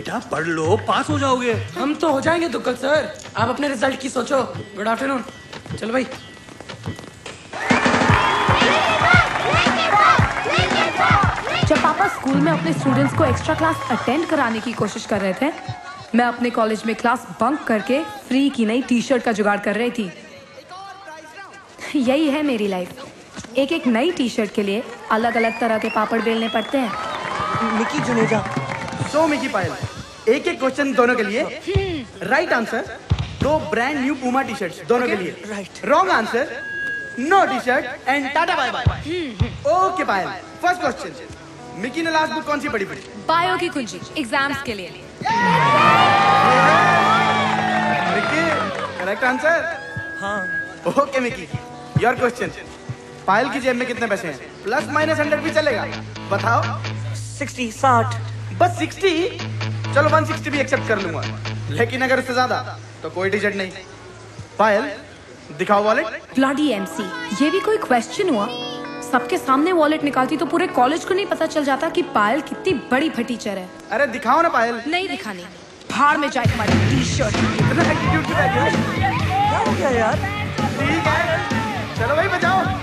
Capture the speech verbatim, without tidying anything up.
बेटा पढ़ लो, पास हो जाओगे। हम तो हो जाएंगे तुक्कल सर, आप अपने रिजल्ट की सोचो। Good afternoon. चलो भाई। जब पापा स्कूल में अपने स्टूडेंट्स को एक्स्ट्रा क्लास अटेंड कराने की कोशिश कर रहे थे, मैं अपने कॉलेज में क्लास बंक करके फ्री की नई टी शर्ट का जुगाड़ कर रही थी। यही है मेरी लाइफ। एक एक नई टी शर्ट के लिए अलग अलग तरह के पापड़ बेलने पड़ते हैं। मिकी जुनेजा। सो मिकी पायल, एक एक क्वेश्चन दोनों के लिए। राइट आंसर दो brand new Puma T shirts दोनों के लिए। Right. Wrong answer no T shirt and tata bye bye. Okay Payal, first question, Mickey ने लास्ट बुक कौन सी पढ़ी? बायो की कुंजी, एग्जाम्स के लिए। Mickey correct answer. हाँ। Okay Mickey, your question. Payal की जेब में कितने पैसे हैं? प्लस माइनस हंड्रेड भी चलेगा, बताओ। सिक्सटी, साठ। बस सिक्सटी? चलो वन सिक्सटी भी एक्सेप्ट कर लूंगा, लेकिन अगर उससे ज्यादा तो कोई टी शर्ट नहीं। पायल दिखाओ वॉलेट। ब्लडी एमसी, ये भी कोई क्वेश्चन हुआ? सबके सामने वॉलेट निकालती तो पूरे कॉलेज को नहीं पता चल जाता कि पायल कितनी बड़ी फटीचर है। अरे दिखाओ ना पायल। नहीं दिखानी, भाड़ में जाए तुम्हारी टी शर्ट। इतना एटीट्यूड क्यों है? क्या हो गया यार? ठीक है, चलो भाई बजाओ।